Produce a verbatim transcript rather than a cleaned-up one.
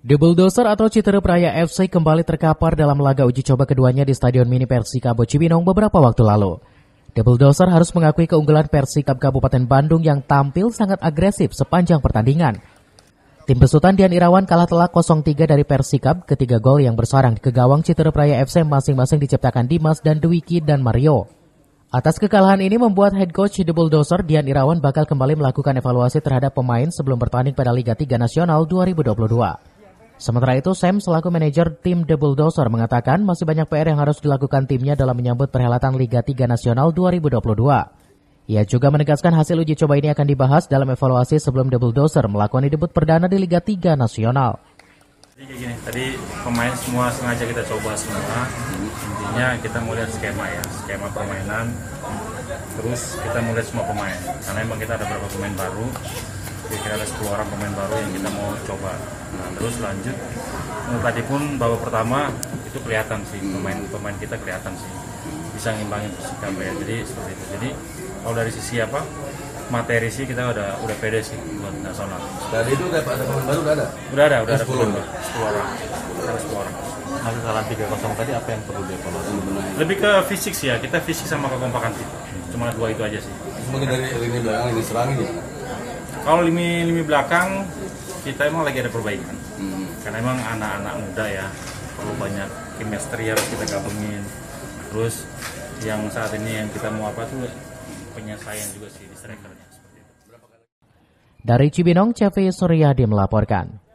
The Bulldozer atau Citerep Raya F C kembali terkapar dalam laga uji coba keduanya di Stadion Mini Persikabo Cibinong beberapa waktu lalu. The Bulldozer harus mengakui keunggulan Persikab Kabupaten Bandung yang tampil sangat agresif sepanjang pertandingan. Tim besutan Dian Irawan kalah telak nol tiga dari Persikab, ketiga gol yang bersarang ke gawang Citerep Raya F C masing-masing diciptakan Dimas dan Dwiki dan Mario. Atas kekalahan ini membuat head coach The Bulldozer Dian Irawan bakal kembali melakukan evaluasi terhadap pemain sebelum bertanding pada Liga tiga Nasional dua ribu dua puluh dua. Sementara itu, Sam selaku manajer tim The Bulldozer mengatakan masih banyak P R yang harus dilakukan timnya dalam menyambut perhelatan Liga tiga Nasional dua ribu dua puluh dua. Ia juga menegaskan hasil uji coba ini akan dibahas dalam evaluasi sebelum The Bulldozer melakukan debut perdana di Liga tiga Nasional. Jadi kayak gini, tadi pemain semua sengaja kita coba semua. Intinya kita mau lihat skema ya, skema permainan. Terus kita mau lihat semua pemain, karena emang kita ada beberapa pemain baru. Kira-kira ada sepuluh orang pemain baru yang kita mau coba. Nah, terus lanjut, nah, tadi pun babak pertama itu kelihatan sih, pemain-pemain kita kelihatan sih bisa ngimbangin Persikab ya. Jadi seperti itu. Jadi kalau dari sisi apa materi sih kita udah udah pede sih buat nasional. Dari itu kayak ada pemain baru udah ada? Udah ada, udah ada sepuluh pemain baru, sepuluh orang. Ada sepuluh orang. Nah, kesalahan tiga nol tadi apa yang perlu dievaluasi? Lebih ke fisik sih ya, kita fisik sama kekompakan sih. Cuma dua itu aja sih. Mungkin dari lini belakang, lini serang ini. Kalau lini lini belakang kita emang lagi ada perbaikan. Hmm. Karena emang anak-anak muda ya, perlu banyak chemistry harus kita gabungin. Terus yang saat ini yang kita mau apa tuh penyelesaian juga sih di strikernya. Dari Cibinong, C V Suryadi melaporkan.